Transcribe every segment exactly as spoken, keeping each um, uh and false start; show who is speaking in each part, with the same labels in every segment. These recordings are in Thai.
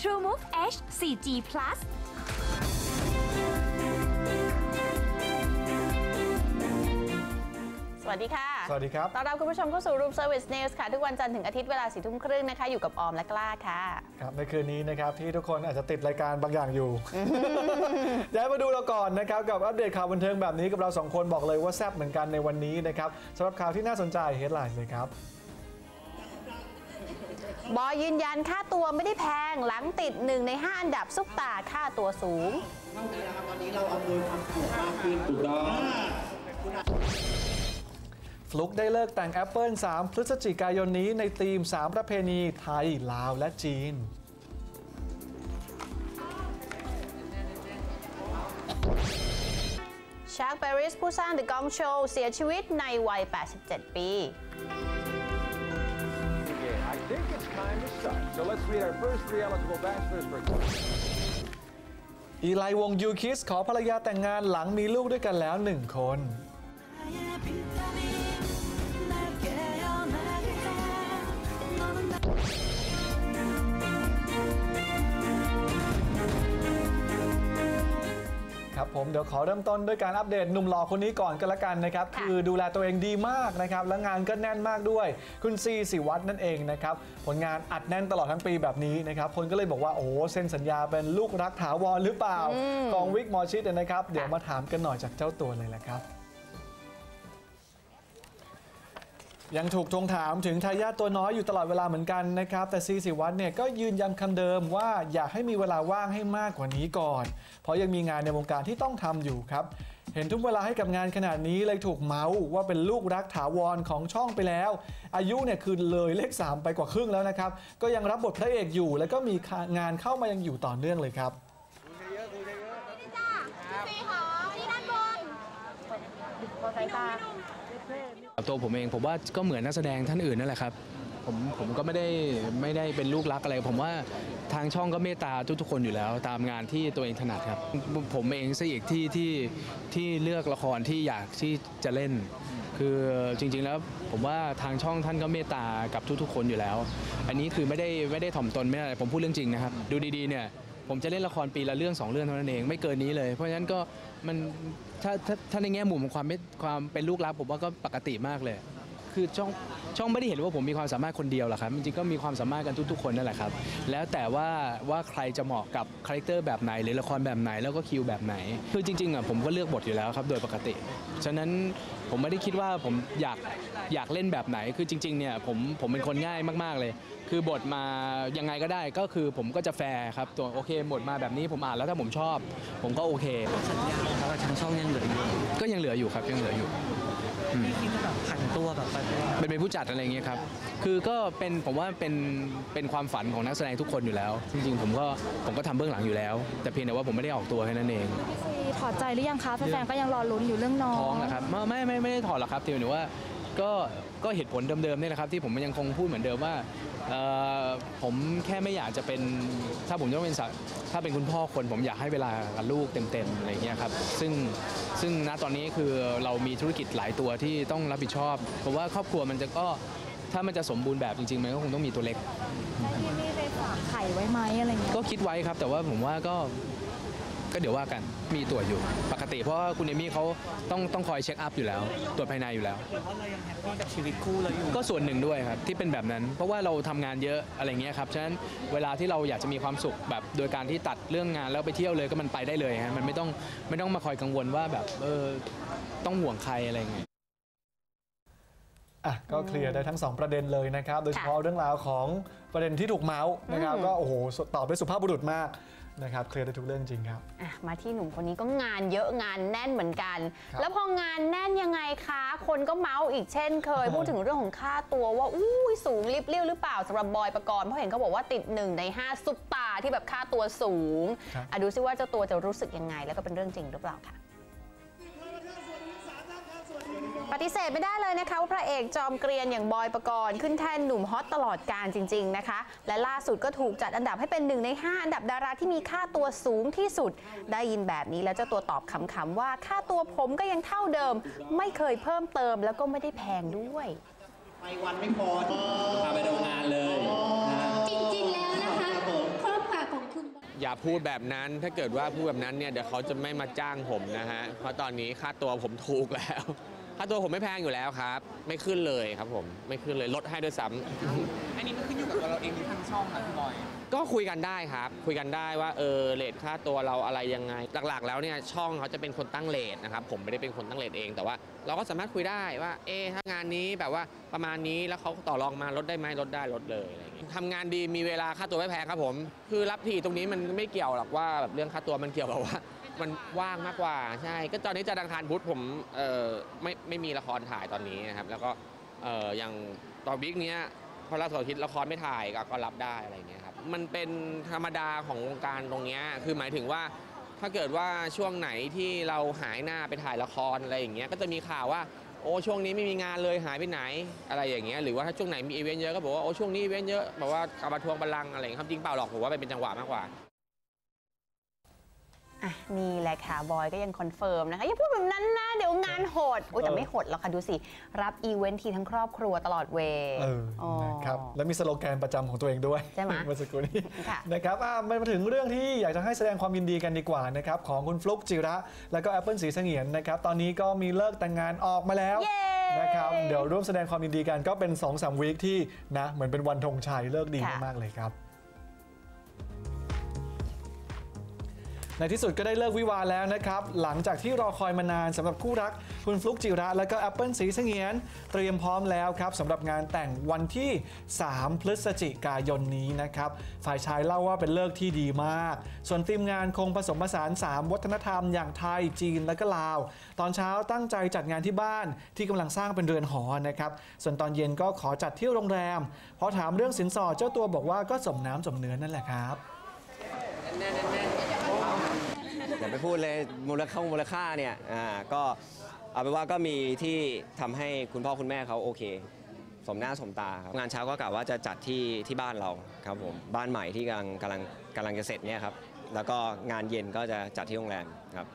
Speaker 1: TrueMove H โฟร์ จี Plus
Speaker 2: สวัสดีค่ะ
Speaker 3: สวัสดีครับ
Speaker 2: ต้อนรับคุณผู้ชมเข้าสู่ Room Service News ค่ะทุกวันจันทร์ถึงอาทิตย์เวลาสี่ทุ่มครึ่งนะคะอยู่กับออมและกล้าค่ะ
Speaker 3: ครับในคืนนี้นะครับที่ทุกคนอาจจะติดรายการบางอย่างอยู่ ย้ายมาดูเราก่อนนะครับกับอัปเดตข่าวบันเทิงแบบนี้กับเราสองคนบอกเลยว่าแซ่บเหมือนกันในวันนี้นะครับสำหรับข่าวที่น่าสนใจ Headline เลยครับ
Speaker 2: บอยยืนยันค่าตัวไม่ได้แพงหลังติดหนึ่งในห้าอันดับซุปตาค่าตัวสูง
Speaker 4: เท่านี้นะครับวันนี้เราอำนวยความสะดวกมากขึ้นถูกต้อง
Speaker 3: ฟลุกได้เลิกแต่งแอปเปิลสามพฤศจิกายนนี้ในธีมสามประเพณีไทยลาวและจีน
Speaker 2: ชาร์ค แบริสผู้สร้าง The Gong Show เสียชีวิตในวัยแปดสิบเจ็ดปี
Speaker 3: อีไลวงยูคิสขอภรรยาแต่งงานหลังมีลูกด้วยกันแล้วหนึ่งคนครับผมเดี๋ยวขอเริ่มต้นด้วยการอัปเดตหนุ่มหล่อคนนี้ก่อนกันละกันนะครับคือดูแลตัวเองดีมากนะครับและงานก็แน่นมากด้วยคุณซีศิวัตรนั่นเองนะครับผลงานอัดแน่นตลอดทั้งปีแบบนี้นะครับคนก็เลยบอกว่าโอ้เซ็นสัญญาเป็นลูกรักถาวรหรือเปล่ากองวิกหมอชิดนะครับเดี๋ยวมาถามกันหน่อยจากเจ้าตัวเลยแหละครับยังถูกทวงถามถึงทายาทตัวน้อยอยู่ตลอดเวลาเหมือนกันนะครับแต่ซีศิวัตรเนี่ยก็ยืนยันคำเดิมว่าอยากให้มีเวลาว่างให้มากกว่านี้ก่อนเพราะยังมีงานในวงการที่ต้องทำอยู่ครับเห็นทุกเวลาให้กับงานขนาดนี้เลยถูกเมาส์ว่าเป็นลูกรักถาวรของช่องไปแล้วอายุเนี่ยคือเลยเลขสามไปกว่าครึ่งแล้วนะครับก็ยังรับบทพระเอกอยู่แล้วก็มีงานเข้ามายังอยู่ต่อเนื่องเลยครับ
Speaker 5: ตัวผมเองผมว่าก็เหมือนนักแสดงท่านอื่นนั่นแหละครับผมผมก็ไม่ได้ไม่ได้เป็นลูกรักอะไรผมว่าทางช่องก็เมตตาทุกๆคนอยู่แล้วตามงานที่ตัวเองถนัดครับผมเองซะอีกที่ที่ที่เลือกละครที่อยากที่จะเล่นคือจริงๆแล้วผมว่าทางช่องท่านก็เมตตากับทุกๆคนอยู่แล้วอันนี้คือไม่ได้ไม่ได้ถ่อมตนไม่อะไรผมพูดเรื่องจริงนะครับดูดีๆเนี่ยผมจะเล่นละครปีละเรื่องสองเรื่องเท่านั้นเองไม่เกินนี้เลยเพราะฉะนั้นก็มันถ้าถ้าถ้าในแง่มุมของความความเป็นลูกรักผมว่าก็ปกติมากเลยคือช่องช่องไม่ได้เห็นว่าผมมีความสามารถคนเดียวหรอกครับจริงๆก็มีความสามารถกันทุกๆคนนั่นแหละครับแล้วแต่ว่าว่าใครจะเหมาะกับคาแรคเตอร์แบบไหนหรือละครแบบไหนแล้วก็คิวแบบไหนคือจริงๆอ่ะผมก็เลือกบทอยู่แล้วครับโดยปกติฉะนั้นผมไม่ได้คิดว่าผมอยากอยากเล่นแบบไหนคือจริงๆเนี่ยผมผมเป็นคนง่ายมากๆเลยคือบทมายังไงก็ได้ก็คือผมก็จะแฟร์ครับตัวโอเคบทมาแบบนี้ผมอ่านแล้วถ้าผมชอบผมก็โอเค
Speaker 4: สัญญาแล้วทางช่องยังเหลืออยู่
Speaker 5: ก็ยังเหลืออยู่ครับยังเหลืออยู่
Speaker 4: ไม่คิดว่าแบบผันตัวแบบไป
Speaker 5: เป็นเป็นผู้จัดอะไรเงี้ยครับคือก็เป็นผมว่าเป็นเป็นความฝันของนักแสดงทุกคนอยู่แล้วจริงๆผมก็ผมก็ทำเบื้องหลังอยู่แล้วแต่เพียงแต่ว่าผมไม่ได้ออกตัวแค่นั้นเอง
Speaker 6: พี่ซีถอดใจหรือยังคะแฟนๆก็ยังรอลุ้นอยู่เรื่องน้อง
Speaker 5: ท้องนะครับไม่ไม่ไม่ได้ถอดหรอกครับที่หนูว่าก็ก็เหตุผลเดิมๆนี่แหละครับที่ผมยังคงพูดเหมือนเดิมว่าผมแค่ไม่อยากจะเป็นถ้าผมต้องเป็นถ้าเป็นคุณพ่อคนผมอยากให้เวลากับลูกเต็มๆอะไรเงี้ยครับซึ่งซึ่งณตอนนี้คือเรามีธุรกิจหลายตัวที่ต้องรับผิดชอบเพราะว่าครอบครัวมันจะก็ถ้ามันจะสมบูรณ์แบบจริงๆมันก็คงต้องมีตัวเล็ก
Speaker 6: พี่มีไปฝากไข่ไว้ไหมอะไรเงี้ย
Speaker 5: ก็คิดไว้ครับแต่ว่าผมว่าก็ก็เดี๋ยวว่ากันมีตรวจอยู่ปกติเพราะว่าคุณเอมี่เขาต้องต้องคอยเช็คอัพอยู่แล้วตรวจภายในอยู่แล้ว
Speaker 4: เพราะเรายังแฮปปี้กับชีวิตคู่เราอยู่
Speaker 5: ก็ส่วนหนึ่งด้วยครับที่เป็นแบบนั้นเพราะว่าเราทำงานเยอะอะไรเงี้ยครับฉะนั้นเวลาที่เราอยากจะมีความสุขแบบโดยการที่ตัดเรื่องงานแล้วไปเที่ยวเลยก็มันไปได้เลยฮะมันไม่ต้องไม่ต้องมาคอยกังวลว่าแบบเออต้องห่วงใครอะไรเงี้ย
Speaker 3: อ่ะก็เคลียร์ได้ทั้งสองประเด็นเลยนะครับโดยเฉพาะเรื่องราวของประเด็นที่ถูกเมาส์นะครับก็โอ้โหตอบได้สุภาพบุรุษมากนะครับเคลียร์ได้ทุกเรื่องจริงครับ
Speaker 2: มาที่หนุ่มคนนี้ก็งานเยอะงานแน่นเหมือนกันแล้วพองานแน่นยังไงคะคนก็เมาส์อีกเช่นเคย พูดถึงเรื่องของค่าตัวว่าอู้สูงลิบเลี้ยวหรือเปล่าสำหรับบอยปกรณ์เพราะเห็นเขาบอกว่าติดหนึ่งในห้าซุปตาที่แบบค่าตัวสูงอ่ะดูซิว่าเจ้าตัวจะรู้สึกยังไงแล้วก็เป็นเรื่องจริงหรือเปล่าค่ะปฏิเสธไม่ได้เลยนะคะว่าพระเอกจอมเกรียนอย่างบอยปกรณ์ขึ้นแท่นหนุ่มฮอตตลอดกาลจริงๆนะคะและล่าสุดก็ถูกจัดอันดับให้เป็นหนึ่งในห้าอันดับดาราที่มีค่าตัวสูงที่สุดได้ยินแบบนี้แล้วเจ้าตัวตอบขำๆว่าค่าตัวผมก็ยังเท่าเดิมไม่เคยเพิ่มเติมแล้วก็ไม่ได้แพงด้วย
Speaker 4: ไปวันไม่พอ
Speaker 7: พาไปดูงานเลย
Speaker 8: จริงๆแล้วนะคะครอบครัวของ
Speaker 7: อย่าพูดแบบนั้นถ้าเกิดว่าพูดแบบนั้นเนี่ยเดี๋ยวเขาจะไม่มาจ้างผมนะฮะเพราะตอนนี้ค่าตัวผมถูกแล้วค่าตัวผมไม่แพงอยู่แล้วครับไม่ขึ้นเลยครับผมไม่ขึ้นเลยลดให้ด้วยซ้ำอันนี้มันขึ้นอยู่กับเราเองที่ทางช่องนะพี่บอยก็คุยกันได้ครับคุยกันได้ว่าเออเรทค่าตัวเราอะไรยังไงหลักๆแล้วเนี่ยช่องเขาจะเป็นคนตั้งเรทนะครับผมไม่ได้เป็นคนตั้งเรทเองแต่ว่าเราก็สามารถคุยได้ว่าเออถ้างานนี้แบบว่าประมาณนี้แล้วเขาต่อรองมาลดได้ไหมลดได้ลดเลยอะไรอย่างเงี้ยทำงานดีมีเวลาค่าตัวไม่แพงครับผมคือรับทีตรงนี้มันไม่เกี่ยวหรอกว่าแบบเรื่องค่าตัวมันเกี่ยวกับว่ามันว่างมากกว่าใช่ก็ตอนนี้จะดังคารพุธผมเออไม่ไม่มีละครถ่ายตอนนี้นะครับแล้วก็เอออย่างตอนวิกเนี้ยพอเราสอนทิศละครไม่ถ่ายก็รับได้อะไรอย่างเงี้ยครับมันเป็นธรรมดาของวงการตรงนี้คือหมายถึงว่าถ้าเกิดว่าช่วงไหนที่เราหายหน้าไปถ่ายละครอะไรอย่างเงี้ยก็จะมีข่าวว่าโอ้ช่วงนี้ไม่มีงานเลยหายไปไหนอะไรอย่างเงี้ยหรือว่าถ้าช่วงไหนมีอีเวนต์เยอะก็บอกว่าโอ้ช่วงนี้อีเวนต์เยอะแบบว่ากลับมาทวงบัลลังก์อะไรอย่างเงี้ยครับจริงเปล่าหรอกผมว่าเป็นจังหวะมากกว่า
Speaker 2: อ่ะนี่แหละค่ะบอยก็ยังคอนเฟิร์มนะคะอย่าพูดแบบนั้นนะเดี๋ยวงานโหดอุ้ยแต่ไม่โหดหรอกค่ะดูสิรับอีเวนต์ทีทั้งครอบครัวตลอดเวย์
Speaker 3: เออนะครับแล้วมีสโลแกนประจำของตัวเองด้วย
Speaker 2: ใช่ไหม
Speaker 3: เมื่อสักครู่นี้นะครับมาถึงเรื่องที่อยากจะให้แสดงความยินดีกันดีกว่านะครับของคุณฟลุ๊กจิระแล้วก็แอปเปิลศรีเสงียนนะครับตอนนี้ก็มีเลิกแต่งงานออกมาแล้วนะครับเดี๋ยวร่วมแสดงความยินดีกันก็เป็น สองสาม วีคที่นะเหมือนเป็นวันธงชัยเลิกดีมากๆเลยครับในที่สุดก็ได้เลิกวิวาแล้วนะครับหลังจากที่รอคอยมานานสำหรับคู่รักคุณฟลุ๊กจิระและก็แอปเปิลศรีเสงียนเตรียมพร้อมแล้วครับสำหรับงานแต่งวันที่สามพฤศจิกายนนี้นะครับฝ่ายชายเล่าว่าเป็นเลิกที่ดีมากส่วนทีมงานคงผสมผสานสามวัฒนธรรมอย่างไทยจีนและก็ลาวตอนเช้าตั้งใจจัดงานที่บ้านที่กำลังสร้างเป็นเรือนหอนะครับส่วนตอนเย็นก็ขอจัดที่โรงแรมพอถามเรื่องสินสอดเจ้าตัวบอกว่าก็สมน้ำสมเนื้อนั่นแหละครับ
Speaker 8: อย่าไปพูดเลยมูลค่ามูลค่าเนี่ยอ่าก็เอาเป็นว่าก็มีที่ทำให้คุณพ่อคุณแม่เขาโอเคสมหน้าสมตาครับงานเช้าก็กะว่าจะจัดที่ที่บ้านเราครับผมบ้านใหม่ที่กำลังกำลังกำลังจะเสร็จเนี่ยครับแล้วก็งานเย็นก็จะจัดที่โรงแรมครับ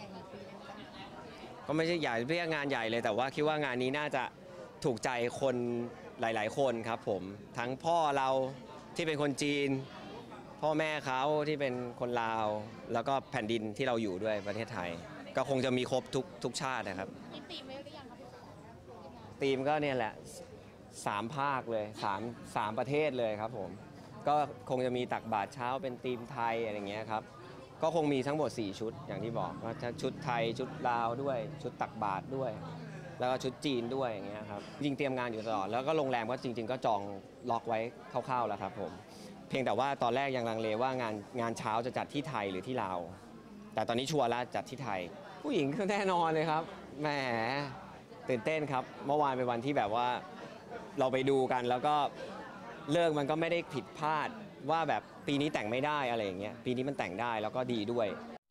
Speaker 8: ก็ไม่ใช่ใหญ่เรียกงานใหญ่เลยแต่ว่าคิดว่างานนี้น่าจะถูกใจคนหลายๆคนครับผมทั้งพ่อเราที่เป็นคนจีนพ่อแม่เขาที่เป็นคนลาวแล้วก็แผ่นดินที่เราอยู่ด้วยประเทศไทยก็คงจะมีครบทุกทุกชาตินะครับมีธีมไหมหรือยังครับธีมก็เนี่ยแหละสามภาคเลยสามสามประเทศเลยครับผมก็คงจะมีตักบาตรเช้าเป็นธีมไทยอะไรเงี้ยครับก็คงมีทั้งหมดสี่ชุดอย่างที่บอกว่าชุดไทยชุดลาวด้วยชุดตักบาตรด้วยแล้วก็ชุดจีนด้วยอย่างเงี้ยครับจริงเตรียมงานอยู่ตลอดแล้วก็โรงแรมก็จริงๆก็จองล็อกไว้คร่าวๆแล้วครับผมเพียงแต่ว่าตอนแรกยังลังเลว่างานงานเช้าจะจัดที่ไทยหรือที่ลาวแต่ตอนนี้ชัวร์แล้วจัดที่ไทยผู้หญิงก็แน่นอนเลยครับแหมตื่นเต้นครับเมื่อวานเป็นวันที่แบบว่าเราไปดูกันแล้วก็เลิกมันก็ไม่ได้ผิดพลาดว่าแบบปีนี้แต่งไม่ได้อะไรอย่างเงี้ยปีนี้มันแต่งได้แล้วก็ดีด้วย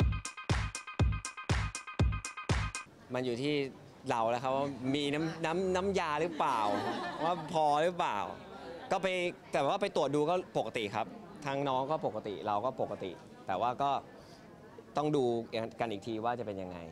Speaker 8: มันอยู่ที่เราแล้วครับว่ามีน้ำน้ำน้ำยาหรือเปล่าว่าพอหรือเปล่าก็ไปแต่ว่าไปตรวจดูก็ปกติครับทางน้องก็ปกติเราก็ปกติแต่ว่าก็ต้องดูกันอีกทีว่าจะเป็นยังไง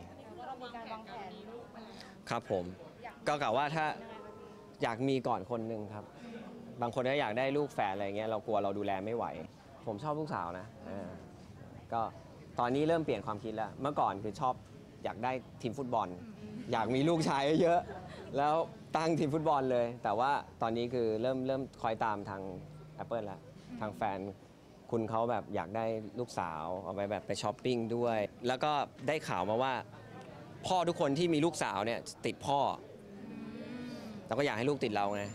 Speaker 8: ครับผมก็กล่าวว่าถ้าอยากมีก่อนคนหนึ่งครับบางคนก็อยากได้ลูกแฝดอะไรเงี้ยเรากลัวเราดูแลไม่ไหวผมชอบลูกสาวนะก็ตอนนี้เริ่มเปลี่ยนความคิดแล้วเมื่อก่อนคือชอบอยากได้ทีมฟุตบอลอยากมีลูกชายเยอะแล้วตั้งทีมฟุตบอลเลยแต่ว่าตอนนี้คือเริ่มเริ่มคอยตามทาง Apple แล้วทางแฟนคุณเขาแบบอยากได้ลูกสาวเอาไปแบบไปช้อปปิ้งด้วยแล้วก็ได้ข่าวมาว่าพ่อทุกคนที่มีลูกสาวเนี่ยติดพ่อเราก็อยากให้ลูกติดเราไง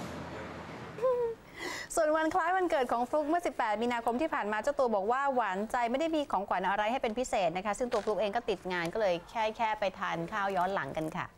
Speaker 2: ส่วนวันคล้ายวันเกิดของฟลุ๊กเมื่อสิบแปดมีนาคมที่ผ่านมาเจ้าตัวบอกว่าหวานใจไม่ได้มีของขวัญอะไรให้เป็นพิเศษนะคะซึ่งตัวฟลุ๊กเองก็ติดงานก็เลยแค่แค่ไปทานข้าวย้อนหลังกันค่ะ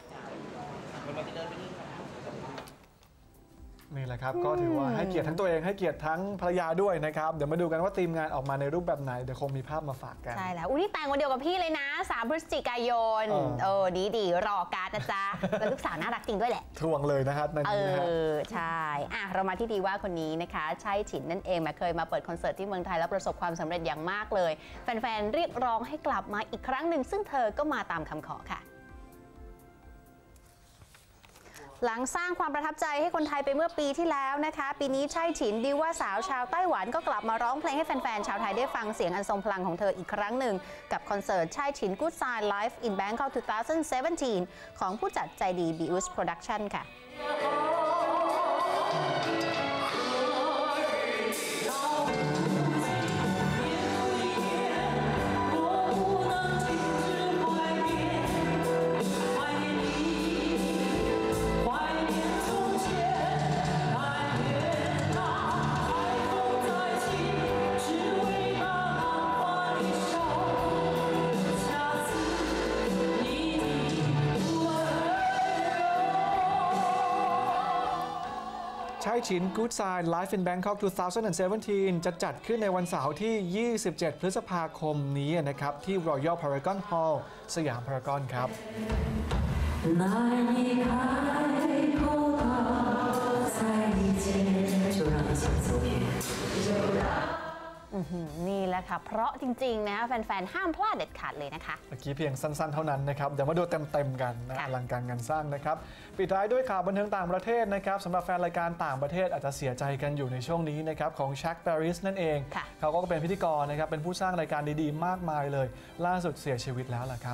Speaker 3: นี่แหละครับก็ถือว่าให้เกียรติทั้งตัวเองให้เกียรติทั้งภรรยาด้วยนะครับเดี๋ยวมาดูกันว่าทีมงานออกมาในรูปแบบไหนเดี๋ยวคงมีภาพมาฝากกัน
Speaker 2: ใช่แล้วอุ้ยนี่แต่งวันเดียวกับพี่เลยนะสามพฤศจิกายนเออดีดีรอการ์ดนะจ๊ะแล้วลูกสาวน่ารักจริงด้วยแหละ
Speaker 3: ทวงเลยนะครับนั่นเอง
Speaker 2: เออใช่อ่ะเรามาที่ดีว่าคนนี้นะคะใช่ฉินนั่นเองมาเคยมาเปิดคอนเสิร์ตที่เมืองไทยแล้วประสบความสำเร็จอย่างมากเลยแฟนๆเรียกร้องให้กลับมาอีกครั้งหนึ่งซึ่งเธอก็มาตามคำขอค่ะหลังสร้างความประทับใจให้คนไทยไปเมื่อปีที่แล้วนะคะปีนี้ไช่ฉินดิว่าสาวชาวไต้หวันก็กลับมาร้องเพลงให้แฟนๆชาวไทยได้ฟังเสียงอันทรงพลังของเธออีกครั้งหนึ่งกับคอนเสิร์ตไช่ฉิน Good Sign Live in Bangkok สองพันสิบเจ็ด ของผู้จัดใจดี บี อูส Production ค่ะ
Speaker 3: ไช่ฉิน Good Sign Live in Bangkok สองพันสิบเจ็ด จะจัดขึ้นในวันเสาร์ที่ ยี่สิบเจ็ด พฤษภาคมนี้นะครับที่ Royal Paragon Hall สยามพารากอนครับ
Speaker 2: นี่แหละค่ะเพราะจริงๆนะแฟนๆห้ามพลาดเด็ดขาดเลยนะคะ
Speaker 3: เมื่อกี้เพียงสั้นๆเท่านั้นนะครับเดี๋ยวมาดูเต็มๆกันนะอลังการงานสร้างนะครับปิดท้ายด้วยข่าวบันเทิงต่างประเทศนะครับสำหรับแฟนรายการต่างประเทศอาจจะเสียใจกันอยู่ในช่วงนี้นะครับของ Chuck Berry นั่นเองเขาก็เป็นพิธีกรนะครับเป็นผู้สร้างรายการดีๆมากมายเลยล่าสุดเสียชีวิตแล้วล่ะครับ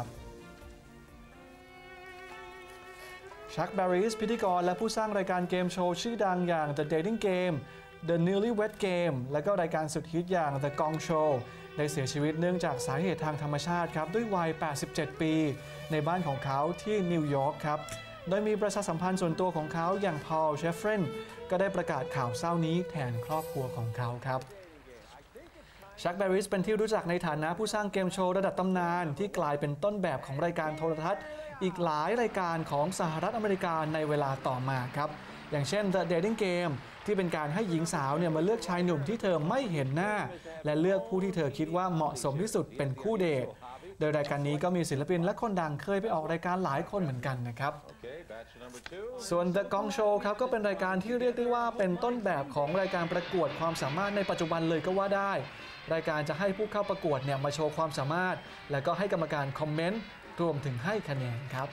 Speaker 3: Chuck Berry พิธีกรและผู้สร้างรายการเกมโชว์ชื่อดังอย่าง The Dating Game The Newlywed Game และก็รายการสุดฮิตอย่าง The Gong Show ได้เสียชีวิตเนื่องจากสาเหตุทางธรรมชาติครับด้วยวัย แปดสิบเจ็ด ปี ในบ้านของเขาที่นิวยอร์กครับโดยมีประชาสัมพันธ์ส่วนตัวของเขาอย่างพอล เชฟเฟรนก็ได้ประกาศข่าวเศร้านี้แทนครอบครัวของเขาครับชักแบริสเป็นที่รู้จักในฐานะผู้สร้างเกมโชว์ระดับตำนานที่กลายเป็นต้นแบบของรายการโทรทัศน์อีกหลายรายการของสหรัฐอเมริกาในเวลาต่อมาครับอย่างเช่น The Dating Game ที่เป็นการให้หญิงสาวเนี่ยมาเลือกชายหนุ่มที่เธอไม่เห็นหน้าและเลือกผู้ที่เธอคิดว่าเหมาะสมที่สุดเป็นคู่เดทโดยรายการนี้ก็มีศิลปินและคนดังเคยไปออกรายการหลายคนเหมือนกันนะครับส่วน The Gong Show ครับก็เป็นรายการที่เรียกได้ว่าเป็นต้นแบบของรายการประกวดความสามารถในปัจจุบันเลยก็ว่าได้รายการจะให้ผู้เข้าประกวดเนี่ยมาโชว์ความสามารถและก็ให้กรรมการคอมเมนต์รวมถึงให้คะแนนครับ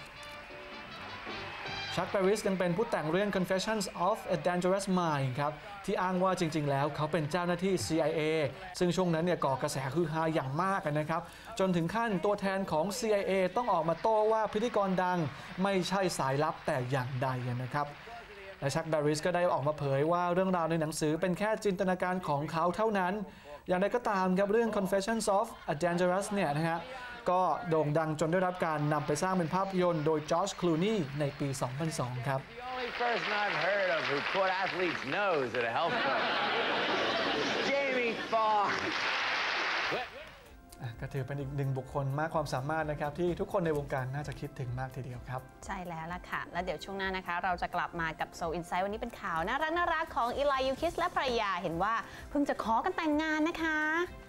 Speaker 3: ชัก แบริสยังเป็นผู้แต่งเรื่อง Confessions of a Dangerous Mind ครับที่อ้างว่าจริงๆแล้วเขาเป็นเจ้าหน้าที่ ซี ไอ เอ ซึ่งช่วงนั้นเนี่ยก่อกระแสฮือฮาอย่างมากนะครับจนถึงขั้นตัวแทนของ ซี ไอ เอ ต้องออกมาโต้ว่าพิธีกรดังไม่ใช่สายลับแต่อย่างใดนะครับและชัก แบริสก็ได้ออกมาเผยว่าเรื่องราวในหนังสือเป็นแค่จินตนาการของเขาเท่านั้นอย่างไรก็ตามครับเรื่อง Confessions of a Dangerous เนี่ยนะฮะก็โด่งดังจนได้รับการนำไปสร้างเป็นภาพยนตร์โดยจอร์จ คลูนีย์ในปี สองพันสอง ครับก็ถือเป็นอีกหนึ่งบุคคลมากความสามารถนะครับที่ทุกคนในวงการน่าจะคิดถึงมากทีเดียวครับ
Speaker 2: ใช่แล้วล่ะค่ะแล้วเดี๋ยวช่วงหน้านะคะเราจะกลับมากับ Seoul Insight วันนี้เป็นข่าวน่ารักน่ารักของอีไล ยูคิสและภรรยาเห็นว่าเพิ่งจะขอกันแต่งงานนะคะ